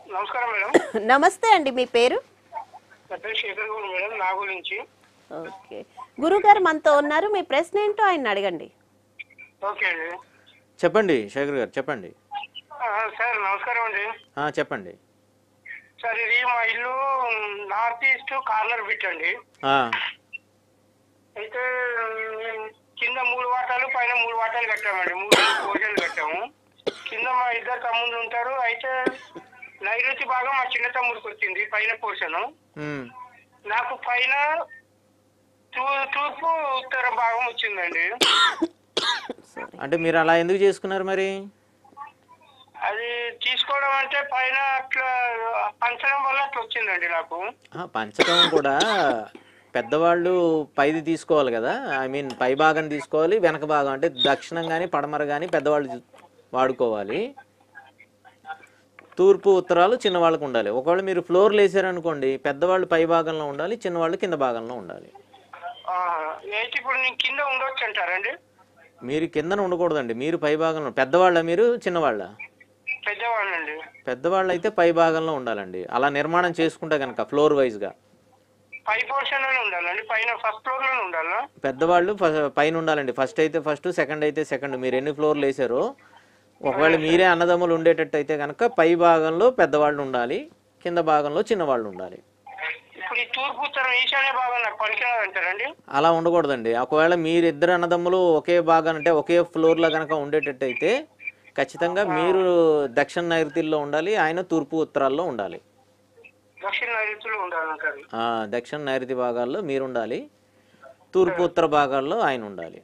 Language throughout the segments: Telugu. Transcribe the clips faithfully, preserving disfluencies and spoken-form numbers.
నమస్కారం మేడం. నమస్తే అండి, మీ పేరు? నా పేరు శేఖర్ గౌడ్ మేడం, నా గురించి. ఓకే, గురుగారు మనతో ఉన్నారు. మీ ప్రశ్న ఏంటో ఆయన అడగండి. ఓకే అండి. చెప్పండి శేఖర్ గారు, చెప్పండి. ఆ, సార్ నమస్కారం అండి. ఆ, చెప్పండి. సార్ ఇది మా ఇల్లు నార్త్ ఈస్ట్ కార్నర్ బిట్ అండి. ఆ, అయితే ఉమ్, కింద మూడు వాటాలు పైన మూడు వాటాలు కట్టామండి. మూడు భోజనాలు కట్టాము. కింద మా ఇద్దరు తమ్ముళ్ళు ఉంటారు. అయితే నైరుతి భాగం మా చిన్న తమ్ముడికి వచ్చింది పైన పోర్షన్. ఉమ్, నాకు పైన తూ- తూర్పు ఉత్తర భాగం వచ్చిందండి. అంటే మీరు అలా ఎందుకు చేసుకున్నారు మరి? అది తీసుకోవడం అంటే పైన అట్లా పంచడం వల్ల అట్లా వచ్చిందండి నాకు. ఆ, పంచకం కూడా పెద్దవాళ్ళు పైది తీసుకోవాలి కదా. ఐ మీన్ పై భాగం తీసుకోవాలి, వెనక భాగం అంటే దక్షిణం కానీ పడమర కానీ పెద్దవాళ్ళు వాడుకోవాలి. తూర్పు ఉత్తరాలు చిన్నవాళ్ళకు ఉండాలి. ఒకవేళ మీరు ఫ్లోర్లు వేసారనుకోండి, పెద్దవాళ్ళు పై భాగంలో ఉండాలి, చిన్నవాళ్ళు కింద భాగంలో ఉండాలి. ఆ, అయితే ఇప్పుడు నేను కింద ఉండొచ్చు అంటారండి? మీరు కిందన ఉండకూడదండి, మీరు పై భాగంలో. పెద్దవాళ్ళ మీరు చిన్నవాళ్ళ? పెద్దవాళ్ళండి. పెద్దవాళ్ళు అయితే పై భాగంలో ఉండాలండి, అలా నిర్మాణం చేసుకుంటే కనుక ఫ్లోర్ వైజ్గా. పై పోర్షన్ లోనే ఉండాలండి, పైన ఫస్ట్ ఫ్లోర్ లోనే ఉండాలా? పెద్దవాళ్ళు పైన ఉండాలండి. ఫస్ట్ అయితే ఫస్ట్, సెకండ్ అయితే సెకండ్. మీరు ఎన్ని ఫ్లోర్లు వేసారో, ఒకవేళ మీరే అన్నదమ్ములు ఉండేటట్టు అయితే కనుక పై భాగంలో పెద్దవాళ్ళు ఉండాలి, కింద భాగంలో చిన్నవాళ్ళు ఉండాలి. ఇప్పుడు ఈ తూర్పు ఉత్తరం ఈశాన్య భాగం నాకు పనికిరాదు అంటారండి? అలా ఉండకూడదండి. ఒకవేళ మీరు ఇద్దరు అన్నదమ్ములు ఒకే భాగం అంటే ఒకే ఫ్లోర్లో కనుక ఉండేటట్టు అయితే ఖచ్చితంగా మీరు దక్షిణ నైరుతిలో ఉండాలి, ఆయన తూర్పు ఉత్తరాల్లో ఉండాలి. దక్షిణ నైరుతిలో ఉండాలంటారు. ఆ, దక్షిణ నైరుతి భాగాల్లో మీరు ఉండాలి, తూర్పు ఉత్తర భాగాల్లో ఆయన ఉండాలి.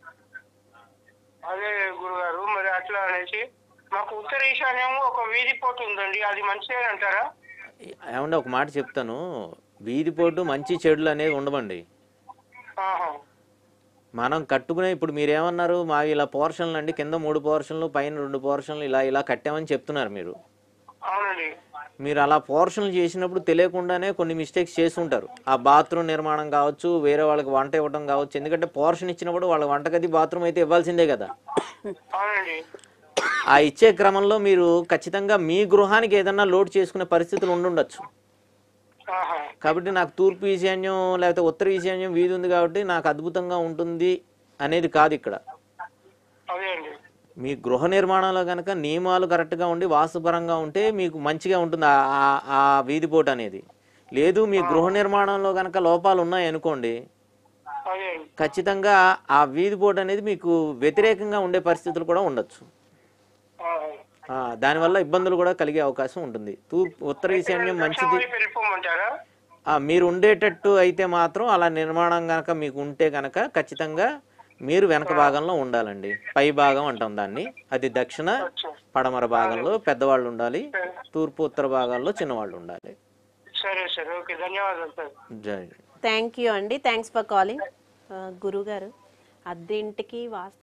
అదే గురుగారు, మరి అట్లా అనేసి మాకు ఉత్తర ఈశాన్యం ఒక వీధి పోటు ఉందండి, అది మంచిదే అంటారా? ఏమంటే ఒక మాట చెప్తాను, వీధిపోటు మంచి చెడులు అనేవి ఉండవండి. ఆహా. మనం కట్టుకునే, ఇప్పుడు మీరేమన్నారు, మావి ఇలా పోర్షన్లు అండి, కింద మూడు పోర్షన్లు పైన రెండు పోర్షన్లు ఇలా ఇలా కట్టామని చెప్తున్నారు మీరు. అవునండి. మీరు అలా పోర్షన్లు చేసినప్పుడు తెలియకుండానే కొన్ని మిస్టేక్స్ చేస్తుంటారు. ఆ బాత్రూమ్ నిర్మాణం కావచ్చు, వేరే వాళ్ళకి వంట ఇవ్వడం కావచ్చు. ఎందుకంటే పోర్షన్ ఇచ్చినప్పుడు వాళ్ళ వంటగది బాత్రూమ్ అయితే ఇవ్వాల్సిందే కదా. అవునండి. ఆ ఇచ్చే క్రమంలో మీరు ఖచ్చితంగా మీ గృహానికి ఏదన్నా లోడ్ చేసుకునే పరిస్థితులు ఉండుండొచ్చు. ఆహా. కాబట్టి నాకు తూర్పు ఈశాన్యం లేకపోతే ఉత్తర ఈశాన్యం వీధి ఉంది కాబట్టి నాకు అద్భుతంగా ఉంటుంది అనేది కాదు ఇక్కడ. అదే అండి. మీ గృహ నిర్మాణంలో కనుక నియమాలు కరెక్ట్గా ఉండి వాస్తుపరంగా ఉంటే మీకు మంచిగా ఉంటుంది ఆ- ఆ- ఆ వీధిపోటు అనేది. లేదు, మీ గృహ నిర్మాణంలో కనుక లోపాలు ఉన్నాయి అనుకోండి, అదే అండి. ఖచ్చితంగా ఆ వీధిపోటు అనేది మీకు వ్యతిరేకంగా ఉండే పరిస్థితులు కూడా ఉండొచ్చు. ఆహా. ఆ, దానివల్ల ఇబ్బందులు కూడా కలిగే అవకాశం ఉంటుంది. తూర్పు ఉత్తర ఈశాన్యం మంచిది. వైపు వెళ్ళిపోమంటారా? ఆ, మీరు ఉండేటట్టు అయితే మాత్రం అలా నిర్మాణం కనుక మీకు ఉంటే కనుక ఖచ్చితంగా మీరు వెనక భాగంలో ఉండాలండి. పై భాగం అంటాం దాన్ని. అది దక్షిణ పడమర భాగంలో పెద్దవాళ్ళు ఉండాలి, తూర్పు ఉత్తర భాగాల్లో చిన్నవాళ్ళు ఉండాలి. సరే సరే, ఓకే, ధన్యవాదాలు సార్. జై. థ్యాంక్ యూ అండి, థ్యాంక్స్ ఫర్ కాలింగ్. గురుగారు, అద్దె ఇంటికి వాస్తు